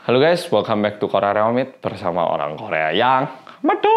Halo guys, welcome back to Korea Reomit bersama orang Korea yang madu.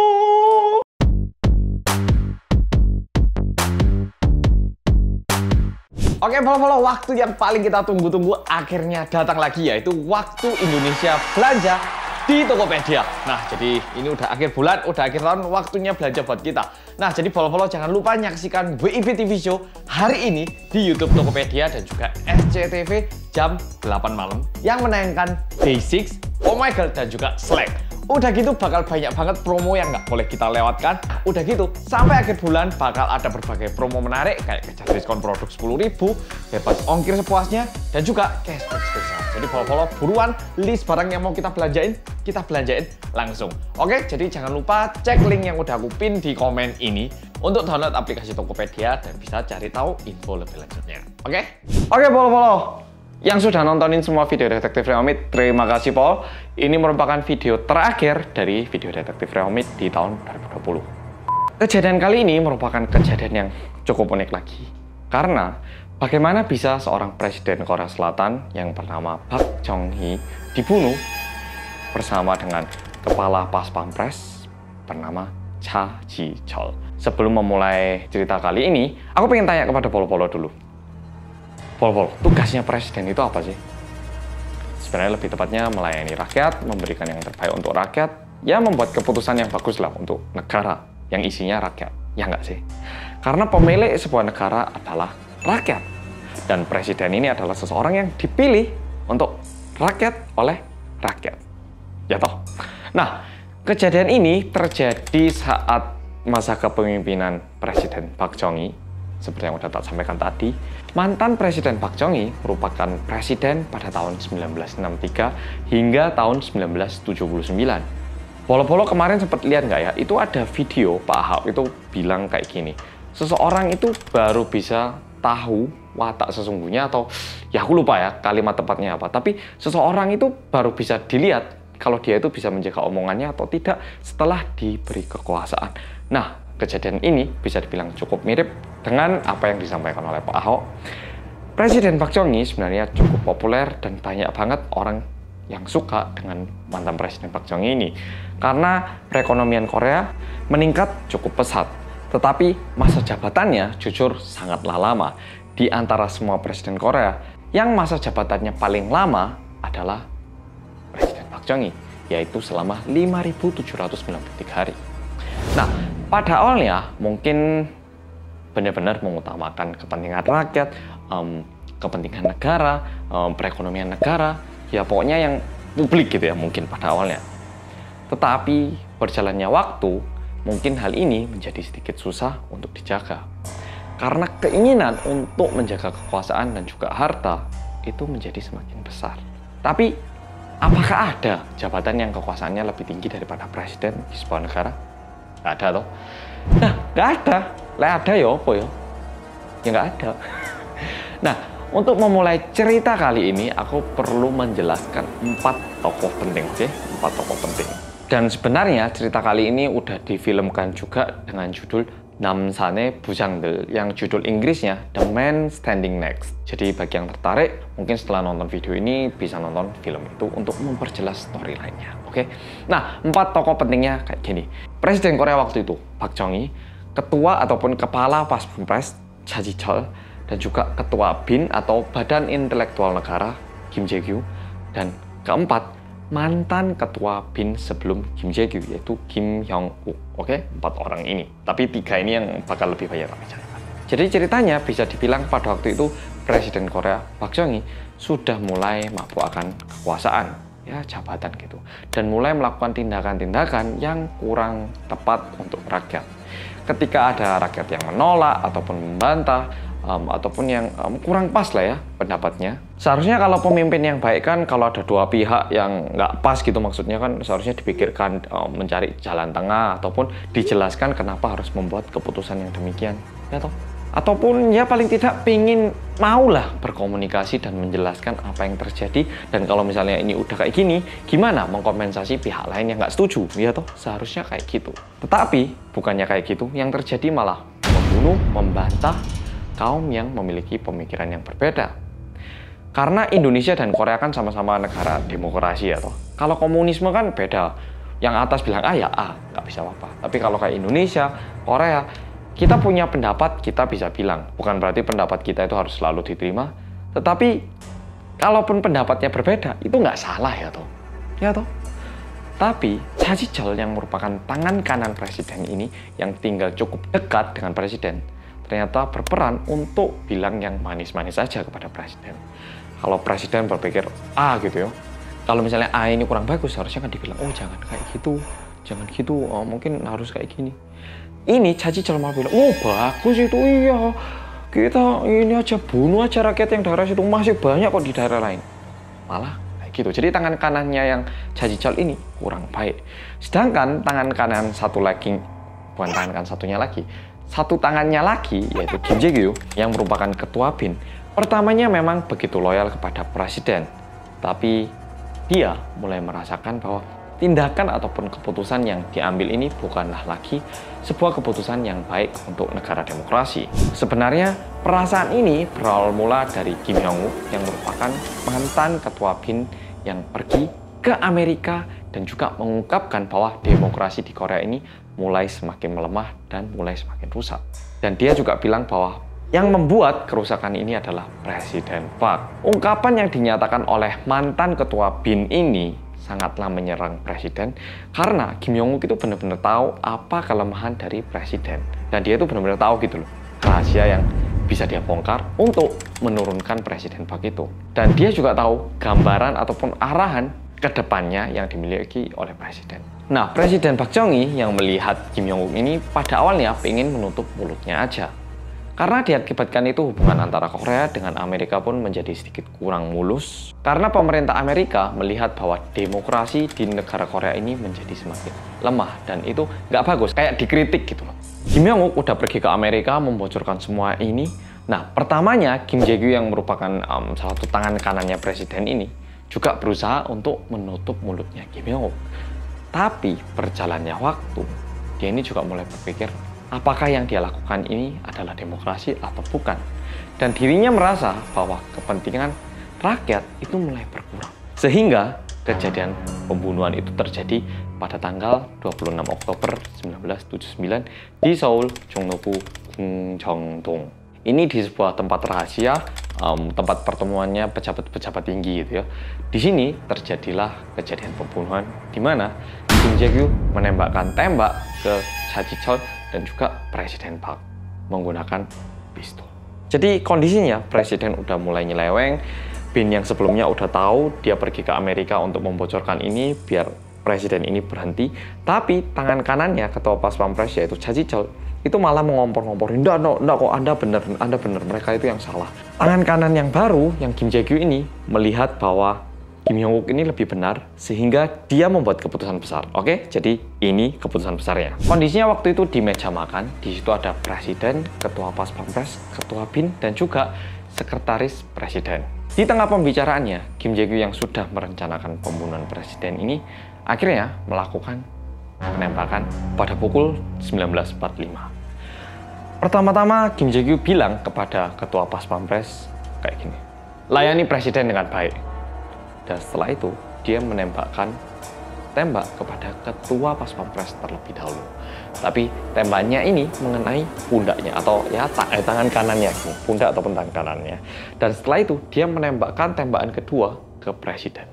Oke, follow-follow, waktu yang paling kita tunggu-tunggu akhirnya datang lagi, yaitu waktu Indonesia belanja di Tokopedia. Nah, jadi ini udah akhir bulan, udah akhir tahun, waktunya belanja buat kita. Nah, jadi follow-follow jangan lupa nyaksikan WIB TV Show hari ini di YouTube Tokopedia dan juga SCTV jam 8 malam yang menayangkan Day6, Oh My Girl, dan juga Slack. Udah gitu bakal banyak banget promo yang nggak boleh kita lewatkan. Udah gitu sampai akhir bulan bakal ada berbagai promo menarik kayak kejar diskon produk 10.000, bebas ongkir sepuasnya, dan juga cashback spesial. Jadi follow buruan list barang yang mau kita belanjain langsung. Oke, jadi jangan lupa cek link yang udah aku pin di komen ini untuk download aplikasi Tokopedia dan bisa cari tahu info lebih lanjutnya. Oke, follow. Yang sudah nontonin semua video Detektif Reomit, terima kasih Paul. Ini merupakan video terakhir dari video Detektif Reomit di tahun 2020. Kejadian kali ini merupakan kejadian yang cukup unik lagi. Karena bagaimana bisa seorang presiden Korea Selatan yang bernama Park Chung-hee dibunuh bersama dengan kepala pas pampres bernama Cha Ji-chol. Sebelum memulai cerita kali ini, aku pengen tanya kepada Paul dulu. Paul, tugasnya presiden itu apa sih? Sebenarnya lebih tepatnya melayani rakyat, memberikan yang terbaik untuk rakyat, ya membuat keputusan yang bagus lah untuk negara yang isinya rakyat, ya nggak sih? Karena pemilik sebuah negara adalah rakyat, dan presiden ini adalah seseorang yang dipilih untuk rakyat oleh rakyat, ya toh? Nah, kejadian ini terjadi saat masa kepemimpinan Presiden Park Chung-hee. Seperti yang udah tak sampaikan tadi, mantan Presiden Park Chung-hee merupakan presiden pada tahun 1963 hingga tahun 1979. Polo kemarin sempat lihat nggak ya? Itu ada video Pak Ahok itu bilang kayak gini, seseorang itu baru bisa tahu watak sesungguhnya, atau ya aku lupa ya kalimat tepatnya apa, tapi seseorang itu baru bisa dilihat kalau dia itu bisa menjaga omongannya atau tidak setelah diberi kekuasaan. Nah, kejadian ini bisa dibilang cukup mirip dengan apa yang disampaikan oleh Pak Ahok. Presiden Park Chung-hee sebenarnya cukup populer dan banyak banget orang yang suka dengan mantan Presiden Park Chung-hee ini. Karena perekonomian Korea meningkat cukup pesat. Tetapi masa jabatannya jujur sangatlah lama. Di antara semua Presiden Korea, yang masa jabatannya paling lama adalah Presiden Park Chung-hee, yaitu selama 5.793 hari. Nah, pada awalnya mungkin benar-benar mengutamakan kepentingan rakyat, kepentingan negara, perekonomian negara, ya pokoknya yang publik gitu ya mungkin pada awalnya. Tetapi berjalannya waktu, mungkin hal ini menjadi sedikit susah untuk dijaga. Karena keinginan untuk menjaga kekuasaan dan juga harta itu menjadi semakin besar. Tapi apakah ada jabatan yang kekuasaannya lebih tinggi daripada presiden di sebuah negara? Nggak ada toh. Nah, nggak ada. Lah ada ya apa ya? Ya nggak ada. Nah, untuk memulai cerita kali ini, aku perlu menjelaskan 4 tokoh penting, oke? 4 tokoh penting. Dan sebenarnya cerita kali ini udah difilmkan juga dengan judul Namsane Bujanggel, yang judul Inggrisnya The Man Standing Next. Jadi bagi yang tertarik, mungkin setelah nonton video ini bisa nonton film itu untuk memperjelas storyline-nya, oke? Nah, 4 tokoh pentingnya kayak gini. Presiden Korea waktu itu, Park Chung-hee, ketua ataupun kepala pas pampres Cha Ji-chol, dan juga ketua BIN atau Badan Intelektual Negara Kim Jae-gyu, dan keempat, mantan ketua BIN sebelum Kim Jae-gyu, yaitu Kim Hyong-wook. Oke, 4 orang ini. Tapi 3 ini yang bakal lebih banyak kami bicarakan. Jadi ceritanya bisa dibilang pada waktu itu Presiden Korea Park Chung-hee sudah mulai mabuk akan kekuasaan, ya jabatan gitu, dan mulai melakukan tindakan-tindakan yang kurang tepat untuk rakyat. Ketika ada rakyat yang menolak ataupun membantah, ataupun yang kurang pas lah ya pendapatnya. Seharusnya kalau pemimpin yang baik kan, kalau ada dua pihak yang nggak pas gitu, maksudnya kan seharusnya dipikirkan, mencari jalan tengah ataupun dijelaskan kenapa harus membuat keputusan yang demikian, ya toh? Ataupun ya paling tidak pingin maulah berkomunikasi dan menjelaskan apa yang terjadi, dan kalau misalnya ini udah kayak gini, gimana mengkompensasi pihak lain yang nggak setuju, ya toh? Seharusnya kayak gitu. Tetapi bukannya kayak gitu, yang terjadi malah membunuh, membantah kaum yang memiliki pemikiran yang berbeda. Karena Indonesia dan Korea kan sama-sama negara demokrasi ya toh. Kalau komunisme kan beda. Yang atas bilang A ya A, nggak bisa apa-apa. Tapi kalau kayak Indonesia, Korea, kita punya pendapat, kita bisa bilang. Bukan berarti pendapat kita itu harus selalu diterima. Tetapi, kalaupun pendapatnya berbeda, itu nggak salah ya toh. Ya toh. Tapi, Cha Ji-chol yang merupakan tangan kanan presiden ini, yang tinggal cukup dekat dengan presiden, ternyata berperan untuk bilang yang manis-manis saja kepada presiden. Kalau presiden berpikir A gitu ya, kalau misalnya A ini kurang bagus, harusnya kan dibilang, oh jangan kayak gitu, jangan gitu, oh, mungkin harus kayak gini. Ini Cha Ji-chol malah bilang, oh bagus itu, iya, kita ini aja bunuh aja rakyat yang daerah situ, masih banyak kok di daerah lain. Malah kayak gitu. Jadi tangan kanannya yang Cha Ji-chol ini kurang baik. Sedangkan tangan kanan satu lagi, bukan tangan kanan satunya lagi, satu tangannya lagi, yaitu Kim Jae-gyu yang merupakan ketua BIN. Pertamanya memang begitu loyal kepada presiden, tapi dia mulai merasakan bahwa tindakan ataupun keputusan yang diambil ini bukanlah lagi sebuah keputusan yang baik untuk negara demokrasi. Sebenarnya perasaan ini berawal mula dari Kim Jong-un yang merupakan mantan ketua BIN yang pergi ke Amerika dan juga mengungkapkan bahwa demokrasi di Korea ini mulai semakin melemah dan mulai semakin rusak. Dan dia juga bilang bahwa yang membuat kerusakan ini adalah Presiden Park. Ungkapan yang dinyatakan oleh mantan ketua BIN ini sangatlah menyerang presiden karena Kim Jong-un itu benar-benar tahu apa kelemahan dari presiden. Dan dia itu benar-benar tahu gitu loh, rahasia yang bisa dia bongkar untuk menurunkan Presiden Park itu. Dan dia juga tahu gambaran ataupun arahan ke depannya yang dimiliki oleh presiden. Nah, Presiden Park Chung-hee yang melihat Kim Jong-un ini pada awalnya ingin menutup mulutnya aja. Karena diakibatkan itu hubungan antara Korea dengan Amerika pun menjadi sedikit kurang mulus. Karena pemerintah Amerika melihat bahwa demokrasi di negara Korea ini menjadi semakin lemah. Dan itu nggak bagus, kayak dikritik gitu loh. Kim Jong-un udah pergi ke Amerika membocorkan semua ini. Nah, pertamanya Kim Jae-gyu yang merupakan salah satu tangan kanannya presiden ini juga berusaha untuk menutup mulutnya Kim Jong-un. Tapi berjalannya waktu, dia ini juga mulai berpikir, apakah yang dia lakukan ini adalah demokrasi atau bukan? Dan dirinya merasa bahwa kepentingan rakyat itu mulai berkurang. Sehingga kejadian pembunuhan itu terjadi pada tanggal 26 Oktober 1979 di Seoul, Jongno-gu, Gungjeong-dong. Ini di sebuah tempat rahasia, tempat pertemuannya pejabat-pejabat tinggi gitu ya. Di sini terjadilah kejadian pembunuhan di mana Kim Jae-gyu menembakkan tembak ke Cha Ji-chol dan juga Presiden Park menggunakan pistol. Jadi kondisinya presiden udah mulai nyeleweng. BIN yang sebelumnya udah tahu dia pergi ke Amerika untuk membocorkan ini biar presiden ini berhenti. Tapi tangan kanannya ketua pas pampres yaitu Cha Ji-chol itu malah mengompor-ngomporin, enggak kok Anda benar, mereka itu yang salah. Tangan kanan yang baru yang Kim Jae-gyu ini melihat bahwa Kim Jong-un ini lebih benar sehingga dia membuat keputusan besar. Oke, jadi ini keputusan besarnya. Kondisinya waktu itu di meja makan, di situ ada presiden, ketua pas pampres, ketua BIN dan juga sekretaris presiden. Di tengah pembicaraannya, Kim Jae-gyu yang sudah merencanakan pembunuhan presiden ini akhirnya melakukan penembakan pada pukul 19.45. Pertama-tama Kim Jae-gyu bilang kepada ketua pas pampres kayak gini, layani presiden dengan baik. Dan setelah itu, dia menembakkan tembak kepada ketua pas pampres terlebih dahulu. Tapi tembaknya ini mengenai pundaknya atau ya tangan kanannya, pundak ataupun tangan kanannya. Dan setelah itu, dia menembakkan tembakan kedua ke presiden.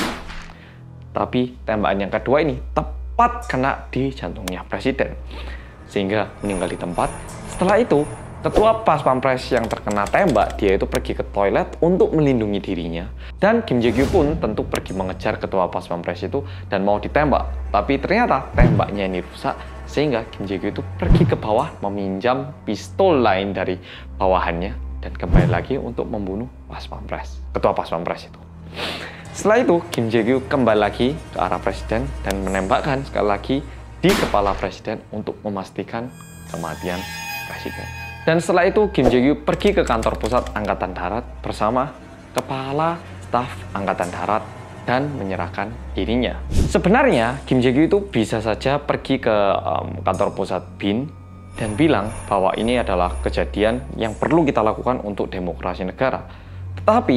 Tapi tembakan yang kedua ini tepat kena di jantungnya presiden, sehingga meninggal di tempat. Setelah itu, ketua pas pampres yang terkena tembak, dia itu pergi ke toilet untuk melindungi dirinya. Dan Kim Jae-gyu pun tentu pergi mengejar ketua pas pampres itu dan mau ditembak. Tapi ternyata tembaknya ini rusak, sehingga Kim Jae-gyu itu pergi ke bawah meminjam pistol lain dari bawahannya dan kembali lagi untuk membunuh pas pampres, ketua pas pampres itu. Setelah itu, Kim Jae-gyu kembali lagi ke arah presiden dan menembakkan sekali lagi di kepala presiden untuk memastikan kematian presiden. Dan setelah itu, Kim Jae-gyu pergi ke kantor pusat Angkatan Darat bersama kepala staf Angkatan Darat dan menyerahkan dirinya. Sebenarnya, Kim Jae-gyu itu bisa saja pergi ke kantor pusat BIN dan bilang bahwa ini adalah kejadian yang perlu kita lakukan untuk demokrasi negara. Tetapi,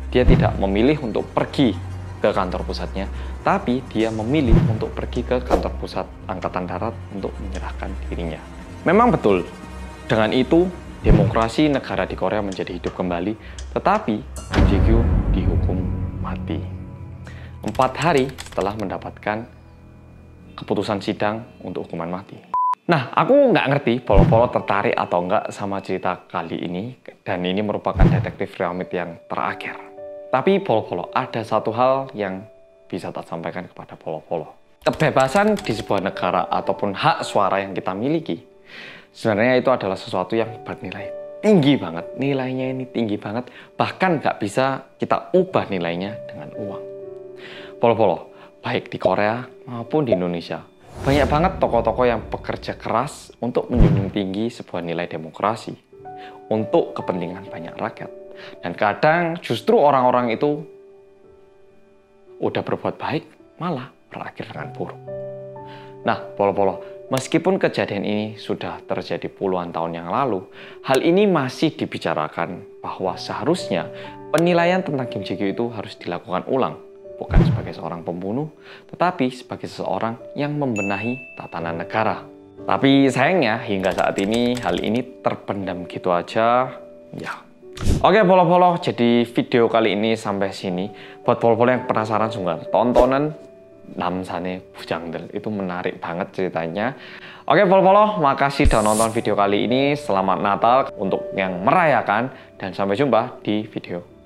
dia tidak memilih untuk pergi ke kantor pusatnya, tapi dia memilih untuk pergi ke kantor pusat Angkatan Darat untuk menyerahkan dirinya. Memang betul, dengan itu demokrasi negara di Korea menjadi hidup kembali, tetapi Kim Ji-gyu dihukum mati 4 hari setelah mendapatkan keputusan sidang untuk hukuman mati. Nah, aku nggak ngerti Polo-Polo tertarik atau nggak sama cerita kali ini, dan ini merupakan detektif Ryomit yang terakhir. Tapi Polo-Polo, ada satu hal yang bisa tak sampaikan kepada Polo-Polo. Kebebasan di sebuah negara ataupun hak suara yang kita miliki, sebenarnya itu adalah sesuatu yang bernilai tinggi banget. Nilainya ini tinggi banget, bahkan nggak bisa kita ubah nilainya dengan uang. Polo-Polo, baik di Korea maupun di Indonesia, banyak banget tokoh-tokoh yang bekerja keras untuk menjunjung tinggi sebuah nilai demokrasi untuk kepentingan banyak rakyat. Dan kadang justru orang-orang itu udah berbuat baik, malah berakhir dengan buruk. Nah, Polo-Polo, meskipun kejadian ini sudah terjadi puluhan tahun yang lalu, hal ini masih dibicarakan bahwa seharusnya penilaian tentang Kim Ji-gyu itu harus dilakukan ulang. Bukan sebagai seorang pembunuh, tetapi sebagai seseorang yang membenahi tatanan negara. Tapi sayangnya hingga saat ini hal ini terpendam gitu aja. Ya. Oke Polo-Polo, jadi video kali ini sampai sini. Buat Polo-Polo yang penasaran sungguh, tontonan Namsane Bujangdel itu menarik banget ceritanya. Oke Polo-Polo, makasih udah nonton video kali ini. Selamat Natal untuk yang merayakan dan sampai jumpa di video